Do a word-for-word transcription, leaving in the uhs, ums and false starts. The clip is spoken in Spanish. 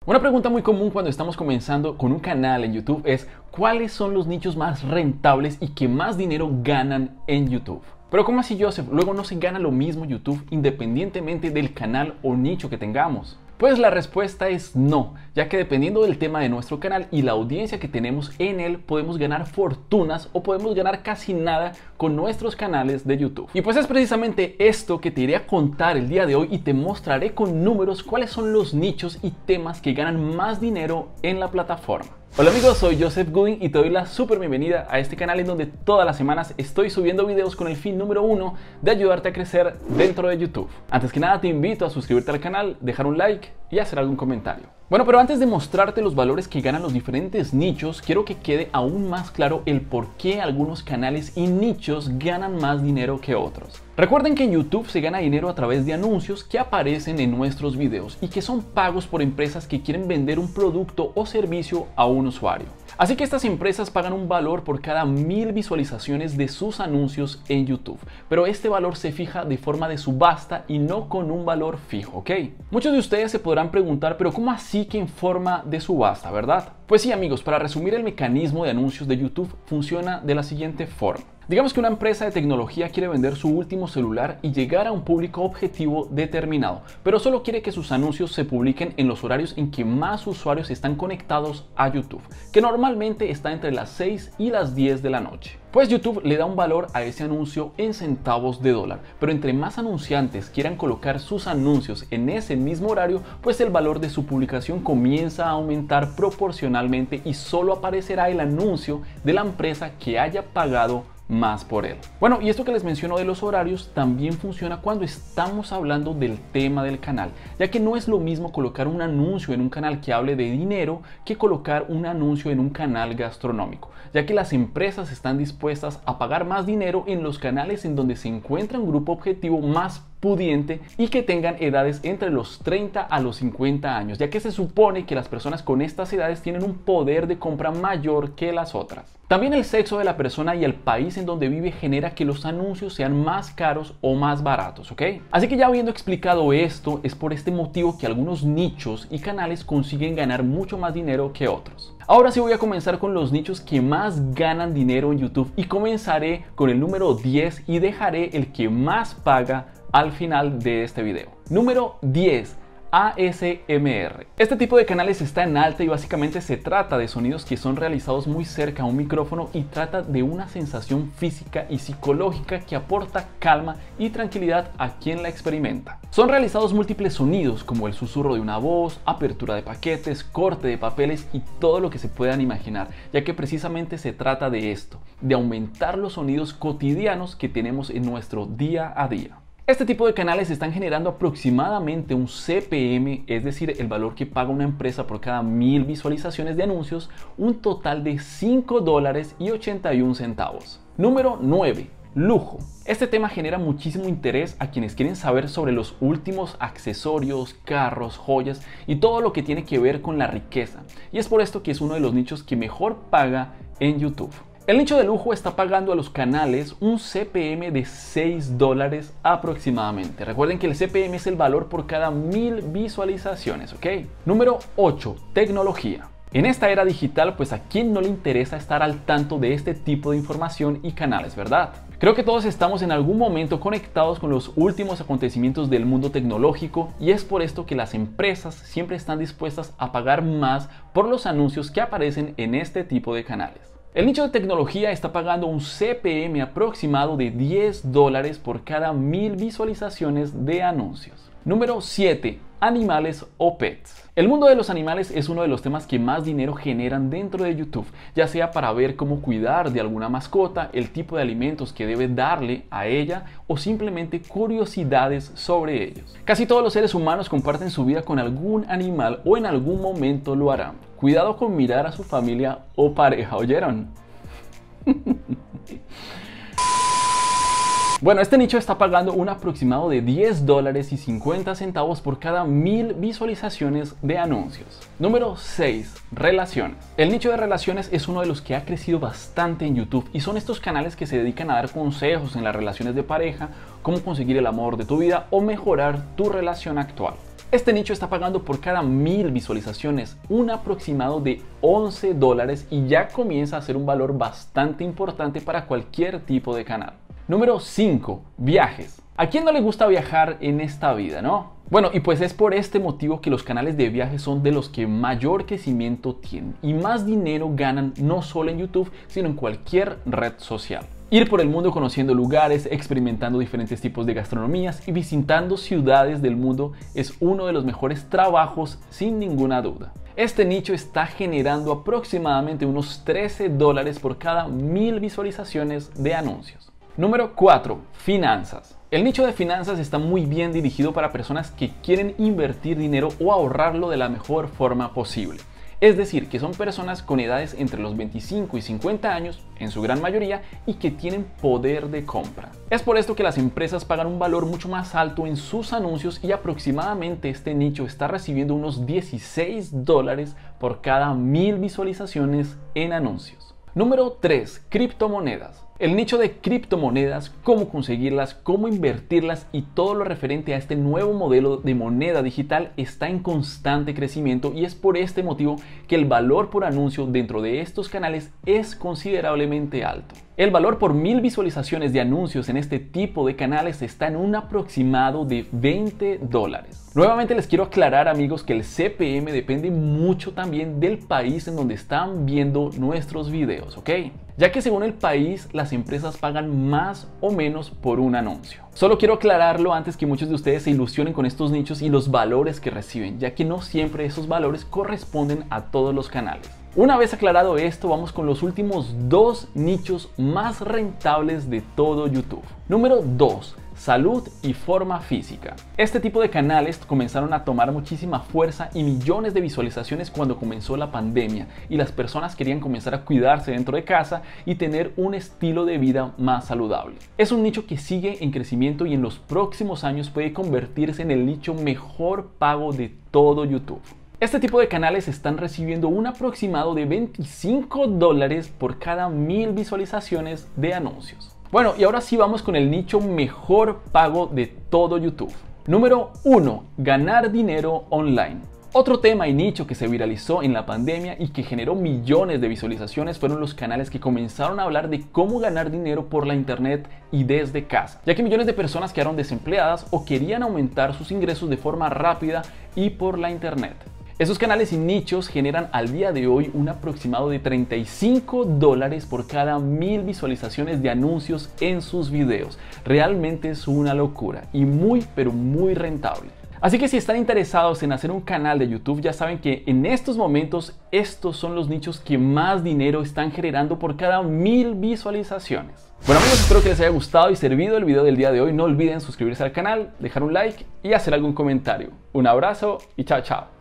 Una pregunta muy común cuando estamos comenzando con un canal en YouTube es ¿cuáles son los nichos más rentables y que más dinero ganan en YouTube? Pero ¿cómo así, Joseph? Luego no se gana lo mismo YouTube independientemente del canal o nicho que tengamos. Pues la respuesta es no, ya que dependiendo del tema de nuestro canal y la audiencia que tenemos en él, podemos ganar fortunas o podemos ganar casi nada con nuestros canales de YouTube. Y pues es precisamente esto que te iré a contar el día de hoy y te mostraré con números cuáles son los nichos y temas que ganan más dinero en la plataforma. Hola amigos, soy Joseph Gooding y te doy la súper bienvenida a este canal en donde todas las semanas estoy subiendo videos con el fin número uno de ayudarte a crecer dentro de YouTube. Antes que nada te invito a suscribirte al canal, dejar un like y hacer algún comentario. Bueno, pero antes de mostrarte los valores que ganan los diferentes nichos, quiero que quede aún más claro el por qué algunos canales y nichos ganan más dinero que otros. Recuerden que en YouTube se gana dinero a través de anuncios que aparecen en nuestros videos y que son pagos por empresas que quieren vender un producto o servicio a un usuario. Así que estas empresas pagan un valor por cada mil visualizaciones de sus anuncios en YouTube, pero este valor se fija de forma de subasta y no con un valor fijo, ¿ok? Muchos de ustedes se podrán preguntar, pero ¿cómo así que en forma de subasta, verdad? Pues sí amigos, para resumir el mecanismo de anuncios de YouTube funciona de la siguiente forma. Digamos que una empresa de tecnología quiere vender su último celular y llegar a un público objetivo determinado, pero solo quiere que sus anuncios se publiquen en los horarios en que más usuarios están conectados a YouTube, que normalmente está entre las seis y las diez de la noche. Pues YouTube le da un valor a ese anuncio en centavos de dólar, pero entre más anunciantes quieran colocar sus anuncios en ese mismo horario, pues el valor de su publicación comienza a aumentar proporcionalmente y solo aparecerá el anuncio de la empresa que haya pagado más por él. Bueno, y esto que les menciono de los horarios también funciona cuando estamos hablando del tema del canal, ya que no es lo mismo colocar un anuncio en un canal que hable de dinero que colocar un anuncio en un canal gastronómico, ya que las empresas están dispuestas a pagar más dinero en los canales en donde se encuentra un grupo objetivo más pudiente y que tengan edades entre los treinta a los cincuenta años, ya que se supone que las personas con estas edades tienen un poder de compra mayor que las otras. También el sexo de la persona y el país en donde vive genera que los anuncios sean más caros o más baratos, ¿ok? Así que ya habiendo explicado esto, es por este motivo que algunos nichos y canales consiguen ganar mucho más dinero que otros. Ahora sí voy a comenzar con los nichos que más ganan dinero en YouTube y comenzaré con el número diez y dejaré el que más paga al final de este video. Número diez. A S M R. Este tipo de canales está en alta y básicamente se trata de sonidos que son realizados muy cerca a un micrófono y trata de una sensación física y psicológica que aporta calma y tranquilidad a quien la experimenta. Son realizados múltiples sonidos como el susurro de una voz, apertura de paquetes, corte de papeles y todo lo que se puedan imaginar, ya que precisamente se trata de esto, de aumentar los sonidos cotidianos que tenemos en nuestro día a día. Este tipo de canales están generando aproximadamente un C P M, es decir, el valor que paga una empresa por cada mil visualizaciones de anuncios, un total de cinco dólares y ochenta y un centavos. Número nueve. Lujo. Este tema genera muchísimo interés a quienes quieren saber sobre los últimos accesorios, carros, joyas y todo lo que tiene que ver con la riqueza. Y es por esto que es uno de los nichos que mejor paga en YouTube. El nicho de lujo está pagando a los canales un C P M de seis dólares aproximadamente. Recuerden que el C P M es el valor por cada mil visualizaciones, ¿ok? Número ocho. Tecnología. En esta era digital, pues a quién no le interesa estar al tanto de este tipo de información y canales, ¿verdad? Creo que todos estamos en algún momento conectados con los últimos acontecimientos del mundo tecnológico y es por esto que las empresas siempre están dispuestas a pagar más por los anuncios que aparecen en este tipo de canales. El nicho de tecnología está pagando un C P M aproximado de diez dólares por cada mil visualizaciones de anuncios. Número siete. Animales o pets. El mundo de los animales es uno de los temas que más dinero generan dentro de YouTube, ya sea para ver cómo cuidar de alguna mascota, el tipo de alimentos que debe darle a ella o simplemente curiosidades sobre ellos. Casi todos los seres humanos comparten su vida con algún animal o en algún momento lo harán. Cuidado con mirar a su familia o pareja, ¿oyeron? Bueno, este nicho está pagando un aproximado de diez dólares y cincuenta centavos por cada mil visualizaciones de anuncios. Número seis. Relaciones. El nicho de relaciones es uno de los que ha crecido bastante en YouTube y son estos canales que se dedican a dar consejos en las relaciones de pareja, cómo conseguir el amor de tu vida o mejorar tu relación actual. Este nicho está pagando por cada mil visualizaciones un aproximado de once dólares y ya comienza a ser un valor bastante importante para cualquier tipo de canal. Número cinco. Viajes. ¿A quién no le gusta viajar en esta vida, no? Bueno, y pues es por este motivo que los canales de viajes son de los que mayor crecimiento tienen y más dinero ganan no solo en YouTube, sino en cualquier red social. Ir por el mundo conociendo lugares, experimentando diferentes tipos de gastronomías y visitando ciudades del mundo es uno de los mejores trabajos sin ninguna duda. Este nicho está generando aproximadamente unos trece dólares por cada mil visualizaciones de anuncios. Número cuatro. Finanzas. El nicho de finanzas está muy bien dirigido para personas que quieren invertir dinero o ahorrarlo de la mejor forma posible. Es decir, que son personas con edades entre los veinticinco y cincuenta años, en su gran mayoría, y que tienen poder de compra. Es por esto que las empresas pagan un valor mucho más alto en sus anuncios y aproximadamente este nicho está recibiendo unos dieciséis dólares por cada mil visualizaciones en anuncios. Número tres. Criptomonedas. El nicho de criptomonedas, cómo conseguirlas, cómo invertirlas y todo lo referente a este nuevo modelo de moneda digital está en constante crecimiento y es por este motivo que el valor por anuncio dentro de estos canales es considerablemente alto. El valor por mil visualizaciones de anuncios en este tipo de canales está en un aproximado de veinte dólares. Nuevamente les quiero aclarar, amigos, que el C P M depende mucho también del país en donde están viendo nuestros videos, ¿ok? Ya que según el país las empresas pagan más o menos por un anuncio. Solo quiero aclararlo antes que muchos de ustedes se ilusionen con estos nichos y los valores que reciben, ya que no siempre esos valores corresponden a todos los canales. Una vez aclarado esto, vamos con los últimos dos nichos más rentables de todo YouTube. Número dos. Salud y forma física. Este tipo de canales comenzaron a tomar muchísima fuerza y millones de visualizaciones cuando comenzó la pandemia y las personas querían comenzar a cuidarse dentro de casa y tener un estilo de vida más saludable. Es un nicho que sigue en crecimiento y en los próximos años puede convertirse en el nicho mejor pago de todo YouTube. Este tipo de canales están recibiendo un aproximado de veinticinco dólares por cada mil visualizaciones de anuncios. Bueno, y ahora sí vamos con el nicho mejor pago de todo YouTube. Número uno. Ganar dinero online. Otro tema y nicho que se viralizó en la pandemia y que generó millones de visualizaciones fueron los canales que comenzaron a hablar de cómo ganar dinero por la internet y desde casa, ya que millones de personas quedaron desempleadas o querían aumentar sus ingresos de forma rápida y por la internet. Esos canales y nichos generan al día de hoy un aproximado de treinta y cinco dólares por cada mil visualizaciones de anuncios en sus videos. Realmente es una locura y muy pero muy rentable. Así que si están interesados en hacer un canal de YouTube, ya saben que en estos momentos estos son los nichos que más dinero están generando por cada mil visualizaciones. Bueno amigos, espero que les haya gustado y servido el video del día de hoy. No olviden suscribirse al canal, dejar un like y hacer algún comentario. Un abrazo y chao chao.